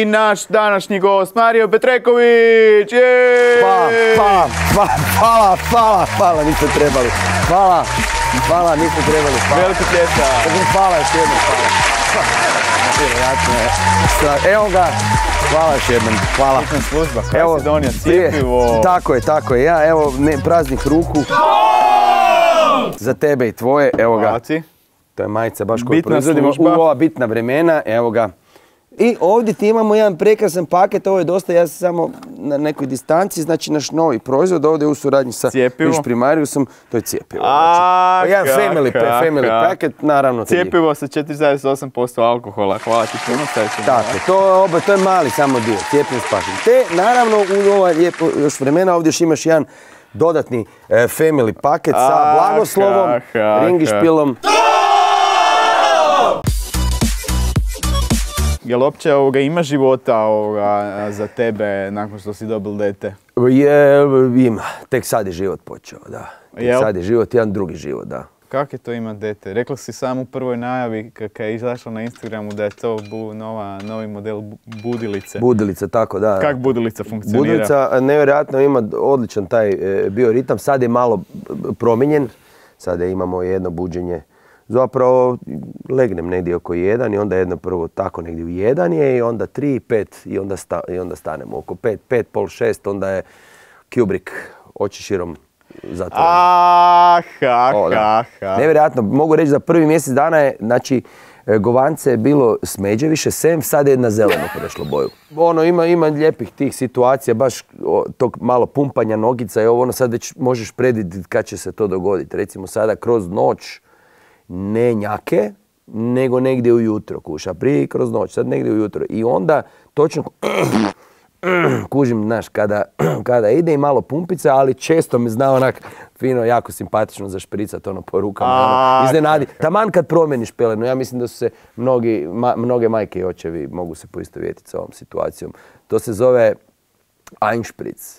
naš današnji gost Mario Petreković. Hvala, niste trebali. Hvala, niste trebali. Velika pjesma. Hvala još jednom, Evo ga, hvala još jednom, hvala. Služba, koja si donio cjepivo. Tako je, ja evo praznih ruku. Za tebe i tvoje, evo ga. To je majica baš koju proizvodimo u ova bitna vremena, evo ga. I ovdje ti imamo jedan prekrasan paket, ovo je dosta, ja sam samo na nekoj distanci, znači naš novi proizvod, ovdje u suradnji sa Viš Primariusom, to je cjepivo. Jedan family paket, naravno. Cjepivo sa 4,8% alkohola, hvala ti puno. Tako, to je mali samo dio, cijepljen spašen. Te, naravno, u ova lijepo još vremena ovdje još imaš jedan dodatni family paket sa blagoslovom, ringišpilom. Jel uopće ima života za tebe nakon što si dobil dete? Ima. Tek sad je život počeo, da. Tek sad je život, jedan drugi život, da. Kako je to imat dete? Rekla si sam u prvoj najavi kada je izašla na Instagramu da je to novi model budilice. Budilica, tako da. Kako budilica funkcionira? Budilica nevjerojatno ima odličan taj bioritam. Sad je malo promijenjen. Sada imamo jedno buđenje. Zapravo legnem negdje oko 1 i onda jedno prvo tako negdje u 1 je i onda 3, 5 i onda stanemo oko 5, 5, pol 6, onda je Kubrick oči širom zatvoreno. Nevjerojatno, mogu reći za prvi mjesec dana je, znači, govance je bilo smeđe više, sad je na zeleno prešlo boju. Ima lijepih tih situacija, baš tog malo pumpanja nogica i sad već možeš predvidjeti kad će se to dogoditi. Recimo sada kroz noć, ne njake, nego negdje ujutro kuša. Prije kroz noć, sad negdje ujutro. I onda točno kužim, znaš, kada ide i malo pumpica, ali često me zna onak fino, jako simpatično zašpricat po rukama. Iznenadi. Taman kad promjeniš pelenu, ja mislim da su se mnoge majke i očevi mogu se poistovjetiti sa ovom situacijom. To se zove Einspritz.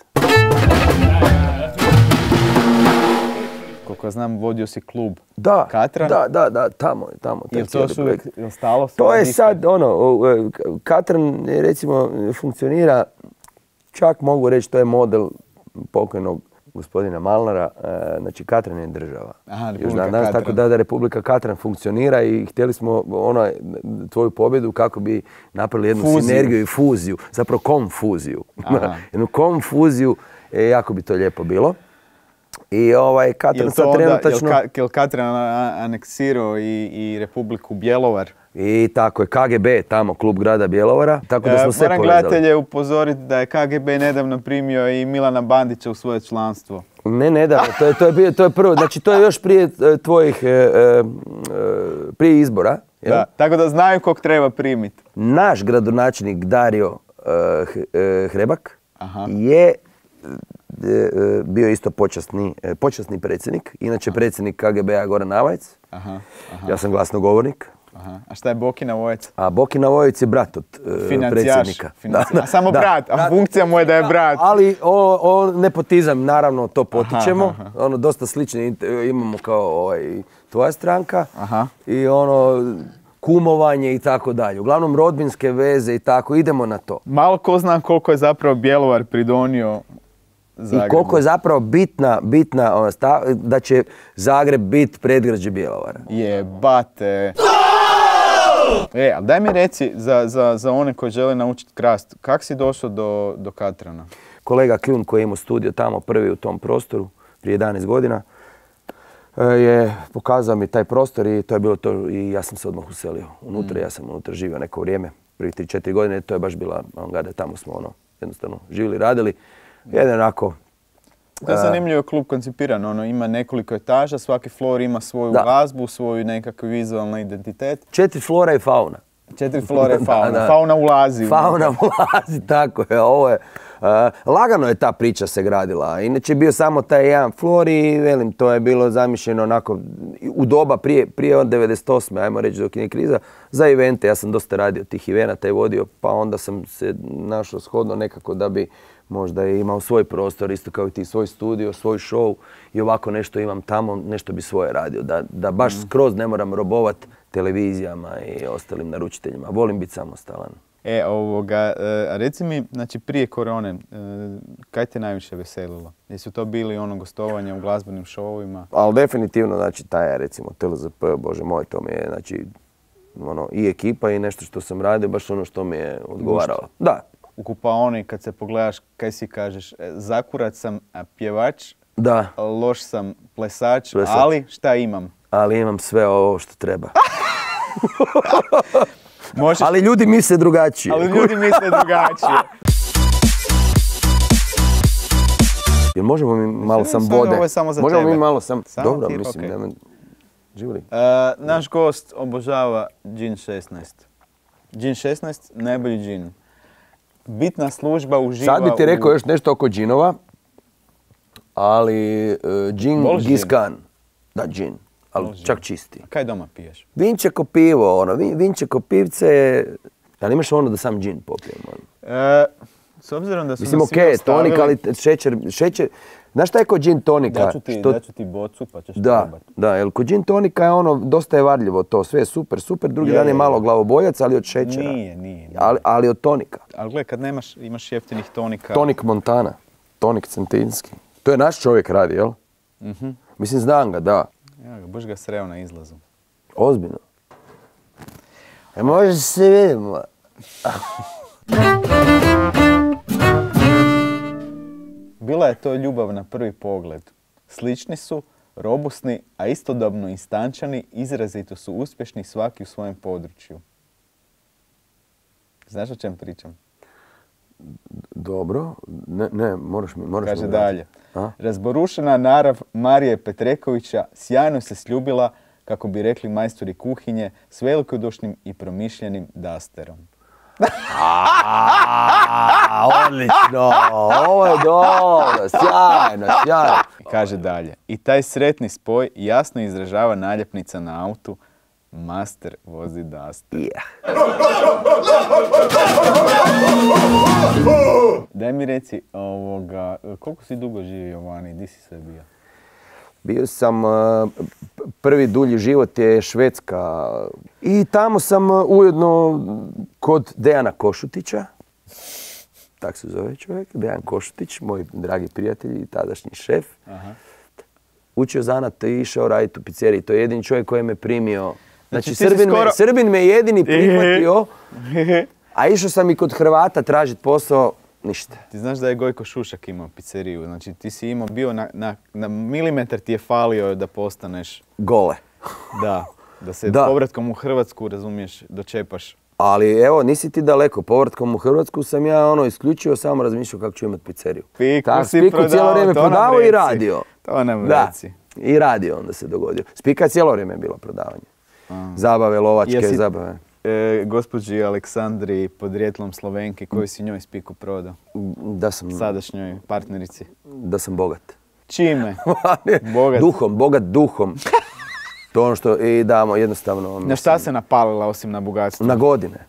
Koliko znam, vodio si klub Katran. Da, tamo. Je to su uvijek stalo? To je sad, Katran, recimo, funkcionira, čak mogu reći, to je model pokojnog gospodina Malnara, znači Katran je država. Tako da Republika Katran funkcionira i htjeli smo tvoju pobjedu kako bi napravili jednu sinergiju i fuziju, zapravo konfuziju. Jednu konfuziju, jako bi to lijepo bilo. I Katran sad trenutačno... Jel Katran aneksirao i Republiku Bjelovar? I tako je, KGB tamo, klub grada Bjelovara, tako da smo sve povezali. Moram gledatelje upozoriti da je KGB nedavno primio i Milana Bandića u svoje članstvo. Ne nedavno, to je prvo, znači to je još prije tvojih, prije izbora. Da, tako da znaju kog treba primiti. Naš gradonačelnik Dario Hrebak je bio isto počasni predsjednik, inače predsjednik KGB-a Goran Avajc. Ja sam glasnogovornik. A šta je Bokina Vojec? A Bokina Vojec je brat od predsjednika. A samo brat, a funkcija mu je da je brat. Ali nepotizam, naravno, to potičemo. Dosta slične imamo kao tvoja stranka. I kumovanje i tako dalje. Uglavnom rodbinske veze i tako, idemo na to. Malo ko zna koliko je zapravo Bjelovar pridonio Zagrebu. I koliko je zapravo bitna da će Zagreb biti predgrađe Bjelovara. Jebate. Ali daj mi reci za one koji žele naučiti krast, kako si došao do Katrana? Kolega Kljun koji je imao studio tamo prvi u tom prostoru prije 11 godina je pokazao mi taj prostor i to je bilo to i ja sam se odmah uselio unutra. Ja sam unutra živio neko vrijeme, prvi 3-4 godine, to je baš bila avangada, tamo smo jednostavno živjeli, radili. Jedan onako... To je zanimljivo klub koncipiran, ima nekoliko etaža, svaki floor ima svoju glazbu, svoju nekakav vizualni identitet. 4 flora i fauna. 4 flora i fauna. Fauna ulazi. Fauna ulazi, tako je. Ovo je... Lagano je ta priča se gradila. Inače je bio samo taj jedan flor i velim, to je bilo zamišljeno onako u doba prije od 98. ajmo reći dok je kriza, za evente. Ja sam dosta radio tih evenata i vodio, pa onda sam se našao shodno nekako da bi možda je imao svoj prostor, isto kao i ti, svoj studio, svoj show i ovako nešto imam tamo, nešto bi svoje radio. Da baš skroz ne moram robovat televizijama i ostalim naručiteljima. Volim biti samostalan. Reci mi, znači prije korone, kaj te najviše veselilo? Jesu to bili ono gostovanja u glazbenim šovovima? Ali definitivno, znači, taj, recimo, TLZP, bože moj, to mi je, znači, ono, i ekipa i nešto što sam radio, baš ono što mi je odgovaralo. Da. U kupaoni, kad se pogledaš, kaj si kažeš, zakurat sam pjevač, Da. Loš sam plesač, ali šta imam? Ali imam sve ovo što treba. Možeš... Ali ljudi misle drugačije. Jel možemo mi malo sam vode? Ovo je samo za možemo tebe. Mi malo sam... Dobro, ti, mislim, okay. nema... Živjeli? Naš gost obožava Gin 16. Gin 16, najbolji džin. Bitna služba uživa... Sad bi ti rekao još nešto oko džinova, ali džin Giskan. Da, džin, ali čak čisti. A kaj doma piješ? Vinče ko pivo, ono, vinče ko pivce, ali imaš ono da sam džin popijem, ono. S obzirom da su mislim, nas svi ostavili... tonik, ali šećer, znaš šta je kod džin tonika? Daću ti bocu pa ćeš probati. Da, jer kod džin tonika je ono, dosta je varljivo to, sve je super, drugi dan je malo glavoboljac, ali od šećera. Nije. Ali od tonika. Ali gledaj, kad imaš jeftinih tonika... Tonik Montana, tonik Centinski. To je naš čovjek radi, jel? Mislim, znam ga, da. Ja ga, baš ga sreo na izlazu. Ozbiljno. Može se vidimo. Bila je to ljubav na prvi pogled. Slični su, robusni, a istodobno istančani, izrazito su uspješni svaki u svojem području. Znaš o čem pričam? Dobro, ne, moraš mi kaže dalje. Razborušena narav Marije Petrekovića sjajno se sljubila, kako bi rekli majstori kuhinje, s velikodušnim i promišljenim dasterom. Odlično, ovo je dobro, sjajno. Kaže dalje. I taj sretni spoj jasno izražava naljepnica na autu Master vozi Duster. Daj mi reci, koliko si dugo živio vani, di si sve bio? Bio sam, prvi dulji život je Švedska i tamo sam ujedno kod Dejana Košutića, tak se zove čovjek, Dejan Košutić, moj dragi prijatelj i tadašnji šef. Aha. Učio zanat i išao raditi u pizzeriji, to je jedini čovjek koji me primio. Znači, Srbin me jedini prihvatio, a išao sam i kod Hrvata tražiti posao, ništa. Ti znaš da je Gojko Šušak imao pizzeriju, znači ti si imao, bio na milimetar ti je falio da postaneš... Gole. Da se povratkom u Hrvatsku, razumiješ, dočepaš. Ali evo, nisi ti daleko, povratkom u Hrvatsku sam ja isključivo samo razmišljao kako ću imati pizzeriju. Spiku cijelo vrijeme prodavao i radio. To nam reci. I radio onda se dogodio. Spika cijelo vrijeme je bilo prodavanje. Zabave, lovačke, zabave. Gospođi Aleksandri, podrijetlom Slovenki, koju si njoj spiku prodao? Da sam... Sadašnjoj partnerici. Da sam bogat. Čime? Bogat. Bogat duhom. To ono što i damo jednostavno... Na šta se napalila osim na bogatstvo? Na godine.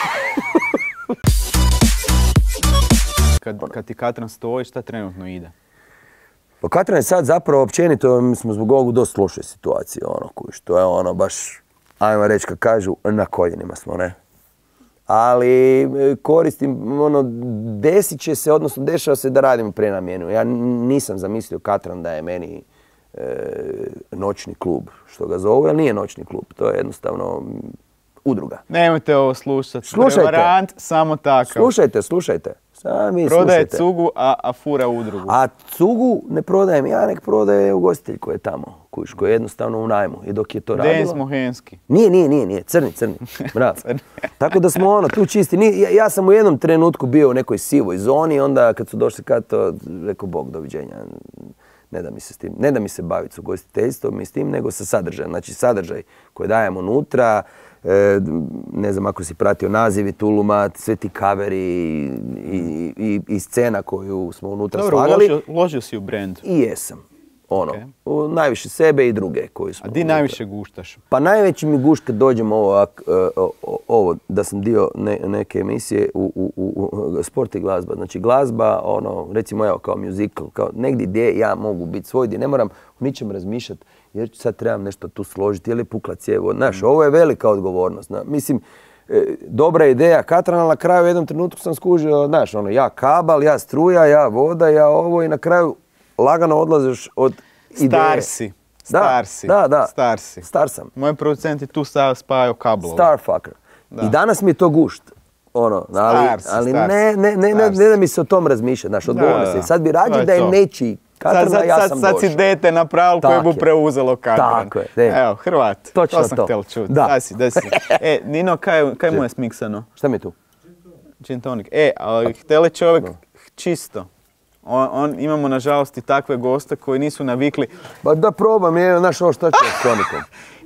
Kad ti Katran stoji, šta trenutno ide? Pa Katran je sad zapravo općenito, mi smo zbog ovog dosta loše situacije, to je baš, ajmo reći kad kažu, na koljenima smo, ne? Ali koristim, desit će se, odnosno dešava se da radimo prenamjenu. Ja nisam zamislio Katran da je meni noćni klub, što ga zovu, ali nije noćni klub, to je jednostavno udruga. Nemojte ovo slušati, prevarant, samo takav. Slušajte. Sami prodaje slušajte. cugu, a fura udrugu. A cugu ne prodajem ja, nek prodaje ugostitelj koji je tamo, koji je jednostavno u najmu. I dok je to radilo... Denis Mohenski. Nije, crni. Bravo. Tako da smo tu čisti. Ja sam u jednom trenutku bio u nekoj sivoj zoni, onda kad su došli to rekao Bog, doviđenja. Ne da mi se baviti s ugostiteljstvom i s tim, nego sa sadržajem. Znači sadržaj koji dajemo unutra, ne znam ako si pratio nazivi Tuluma, sve ti kaveri i scena koju smo unutra slagali. Dobro, uložio si u brand. I jesam. Najviše sebe i druge koji smo. A di najviše guštaš? Pa najveći mi gušt kad dođem ovo da sam dio neke emisije u sport i glazba. Znači glazba, recimo evo kao musical, kao negdje gdje ja mogu biti svoj, gdje ne moram u ničem razmišljati jer sad trebam nešto tu složiti, je li pukla cijevo. Znaš, ovo je velika odgovornost. Mislim, dobra ideja Katran, ali na kraju u jednom trenutku sam skužio, znaš, ono, ja kabal, ja struja, ja voda, ja ovo i na kraju lagano odlaziš od ideje. Star si. Star sam. Moj producent je tu spajao kablove. Starfucker. I danas mi je to gušt. Ono, ali ne da mi se o tom razmišljati, znaš, odgovorno se. Sad bi rađe da je nečiji Katran, ja sam došao. Sad si dete napravilo koje bu preuzelo Katran. Tako je. Evo, Hrvat. Točno to sam htjel čuti. Da si. Nino, kaj mu je smiksano? Šta mi je tu? Gin tonic. Ali htjeli čovjek čisto. Imamo, nažalost, i takve goste koji nisu navikli. Ba da probam, znaš ovo šta ću s tonikom.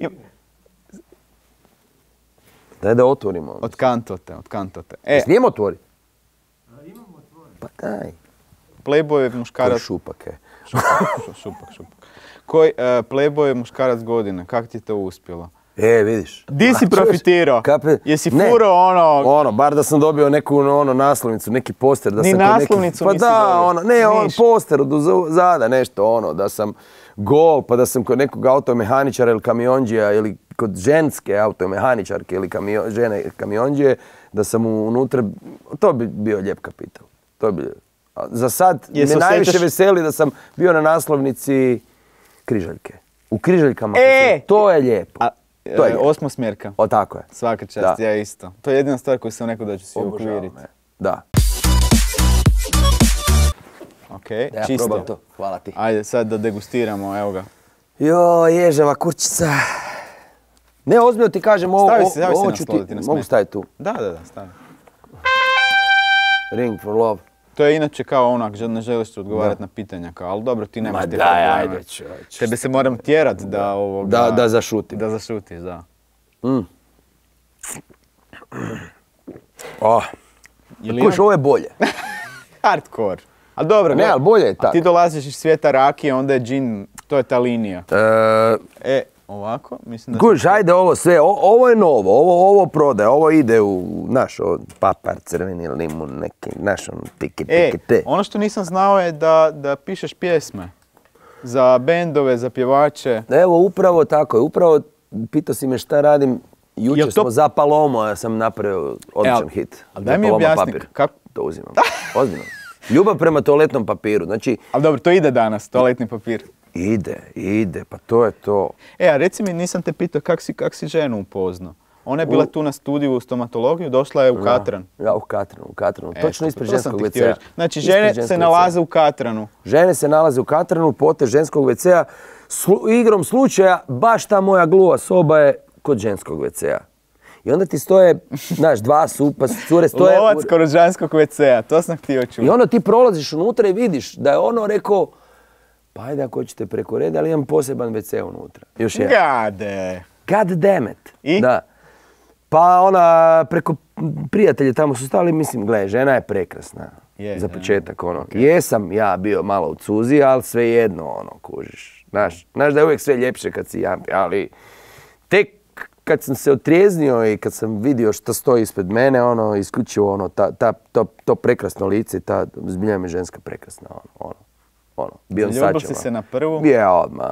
Daj da otvorimo. Od kantote. Snijem otvori? Imamo otvori. Pa daj. Playboy je muškarac... Koji šupak je? Šupak. Koji Playboy je muškarac godine? Kako ti to uspjelo? Vidiš. Di si profitirao? Jesi furo ono... bar da sam dobio neku naslovnicu, neki poster. Ni naslovnicu nisi dobio? Poster od zada, nešto da sam gol, pa da sam kod nekog automehaničara ili kamionđija ili kod ženske automehaničarke ili žene kamionđije, da sam unutra, to bi bio lijep kapital. Za sad me najviše veseli da sam bio na naslovnici Križaljke. U Križaljkama, to je lijepo. To je osmosmjerka. Tako je. Svaka čast, ja isto. To je jedina stvar koju sam rekao da ću si okviriti. Da. Ja čisto. Probam to, hvala ti. Ajde sad da degustiramo, evo ga. Ježeva kurčica. Ne, ozbiljno ti kažem, ovo ću ti... Mogu staviti tu? Da, stavi. Ring for love. To je inače kao onak, ne želiš odgovarati na pitanja, ali dobro, ti nemaš te probleme. Ajde ću. Tebe se moram tjerat da ovoga... Da zašutim. Da zašutiš, da. Kuš, ovo je bolje. Hardcore. Ali dobro, ne, ali bolje je tako. Ti dolaziš iz svijeta rakije, onda je džin, to je ta linija. Ovako, mislim da... Kuš, ajde ovo sve, ovo je novo, ovo prodaje, ovo ide u, naš, papar, crveni limun, neki, naš, tiki. Ono što nisam znao je da pišeš pjesme. Za bendove, za pjevače. Evo, upravo tako je, upravo pitao si me šta radim. Jučer smo za Palomo, ja sam napravio odličan hit. Ali daj mi objasni kako... To uzimam, ozbiljno. Ljubav prema toaletnom papiru, znači... Ali dobro, to ide danas, toaletni papir. Ide, pa to je to. A reci mi, nisam te pitao kak si ženu upoznao. Ona je bila tu na studiju u stomatologiju, došla je u Katran. Ja, u Katranu. Točno ispred ženskog WC-a. Znači, žene se nalaze u Katranu. Žene se nalaze u Katranu, potez ženskog WC-a. Igrom slučaja, baš ta moja gluva soba je kod ženskog WC-a. I onda ti stoje, znaš, dva pa cure stoje... Lovac kod ženskog WC-a, to sam htio čuti. I onda ti prolaziš unutra i vidiš da je ono rekao, pa ajde ako hoćete preko reda, ali imam poseban WC unutra. Još jedan. God damn it. I? Da. Pa ona, preko prijatelje tamo su stali, mislim, gle, žena je prekrasna. Za početak, ono. Okay. Jesam ja bio malo u cuzi, ali svejedno, ono, kužiš. Znaš da je uvijek sve ljepše kad si jampi, ali tek kad sam se otrijeznio i kad sam vidio što stoji ispred mene, ono, isključivo, ono, to prekrasno lice, ta zbilja mi ženska prekrasna, ono, bio sam sačeva. Ljubav si se na prvu? Je, odmah.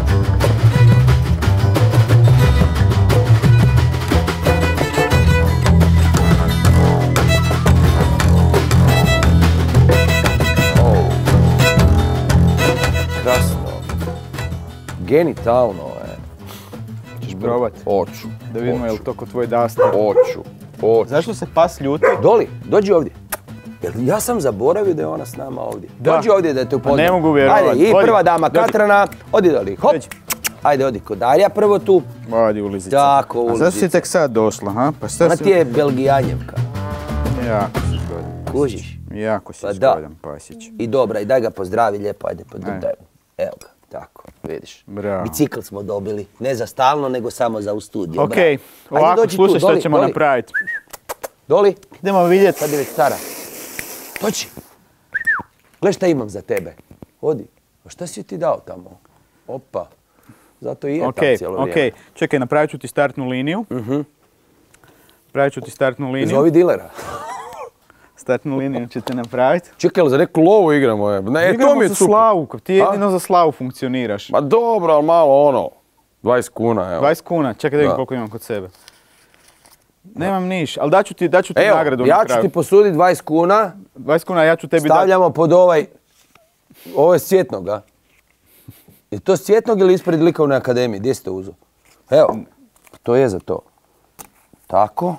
Krasno. Genitalno je. Ćeš probati? Hoću. Da vidimo je li to kod tvoj dastar. Hoću. Zašto se pas ljuti? Doli, dođi ovdje. Ja sam zaboravio da je ona s nama ovdje. Dođi ovdje da te upoznam. Ne mogu vjerovati. Ajde, i prva dama Katrana. Odi Doli, hop. Ajde, odi kod Darija prvo tu. Odi ulizica. Tako, ulizica. A zašto si tek sad došla, ha? Ona ti je Belgijanjevka. Jako si zgodan. Kužiš? Jako si zgodan pasić. I dobra, i daj ga pozdravi lijepo, ajde podudaj. Evo ga, tako, vidiš. Bravo. Bicikl smo dobili, ne za stalno, nego samo za u studiju. Okej, ovako, slušaj što ćemo napraviti. Doli? Idemo vidjeti. Sad je već stara. Dođi. Gle šta imam za tebe. Odi. A šta si ti dao tamo? Opa. Zato i je tam cijelo vrijeme. Okej, čekaj, napravit ću ti startnu liniju. Napravit ću ti startnu liniju. Zovi dilera. Startnu liniju ćete napraviti. Čekaj, za neku lovu igramo? Igramo za slavu, ti jedino za slavu funkcioniraš. Ma dobro, ali malo 20 kuna, evo. 20 kuna, čekaj da vidim koliko imam kod sebe. Nemam niš, ali daću ti nagradu na ja kraju. ću ti posuditi 20 kuna. 20 kuna, ja ću tebi dati. Stavljamo pod ovaj... Ovo je s Cvjetnog, a? Je to s Cvjetnog ili ispred likovne akademije? Gdje si to uzeo? Evo, to je za to. Tako.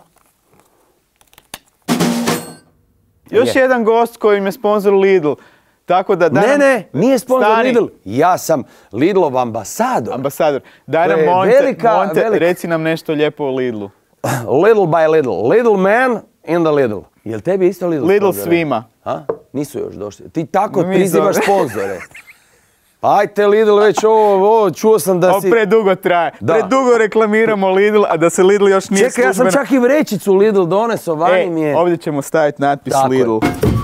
Još jedan gost koji me sponzor Lidl. Tako da Ne, nije sponzor Lidl. Ja sam Lidlov ambasador. Ambasador. Daj nam, molim te, reci nam nešto lijepo o Lidlu. Little by little. Little man in the Lidl. Jel tebi isto Lidl Lidl sponzore? svima. A? Nisu još došli. Ti tako prizivaš sponzore. Ajte Lidl već ovo, čuo sam da si... Ovo predugo traje. Da. Predugo reklamiramo Lidl, a da se Lidl još nije službeno... Čekaj, ja sam čak i vrećicu Lidl doneso, vani mi je... Ovdje ćemo staviti natpis tako Lidl.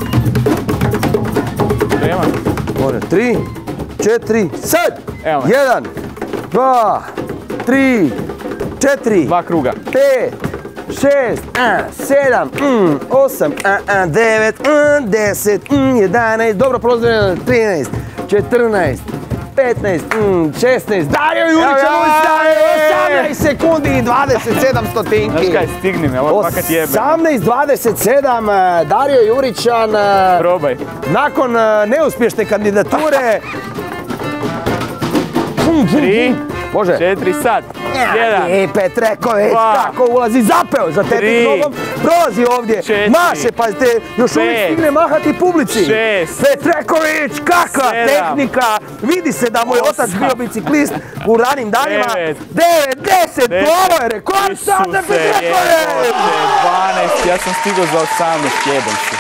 Prema. 3, 4, sad! 1, 2, 3, 4... 2 kruga. 5, 6, 7, 8, 9, 10, 11, dobro prolazimo, 13, 14, 15, 16, Dario Jurića, 18 sekundi i 27 stotinki. Znaš kaj, stigni me, ovo fakat jebe. 18:27, Dario Jurićan. Probaj. Nakon neuspješne kandidature. 3, može. 4, sad. 1. I Petreković kako ulazi, zapeo za tepih nogom, prolazi ovdje, 4, maše, pazite, još uvijek stigne mahati publici. 6, Petreković, kakva 7, tehnika, vidi se da mu je otac bio biciklist u ranim danima. 9, 10, ovo je rekord, sada Petreković! 12, ja sam stigao za 18, jebam se.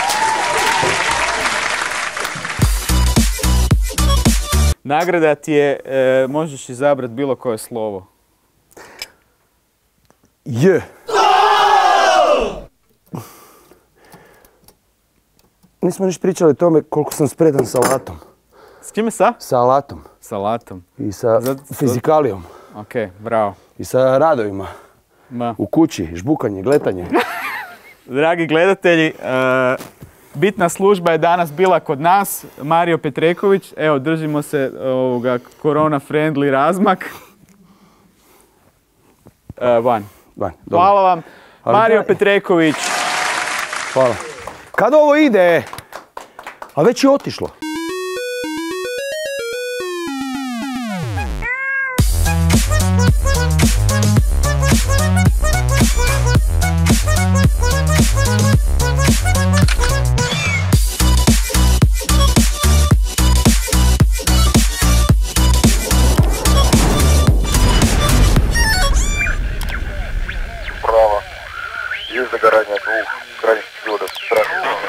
Nagrada ti je, možeš izabrati bilo koje slovo. J. Nismo niš pričali o tome koliko sam spretan sa alatom. S čime sa? Sa alatom. Sa alatom. I sa fizikalijom. Ok, bravo. I sa radovima. U kući, žbukanje, gletanje. Dragi gledatelji, bitna služba je danas bila kod nas, Mario Petreković. Evo, držimo se ovoga korona friendly razmak. Van. Hvala vam. Mario Petreković. Hvala. Kad ovo ide? A već je otišlo. Есть загорание двух крайних периодов страшных.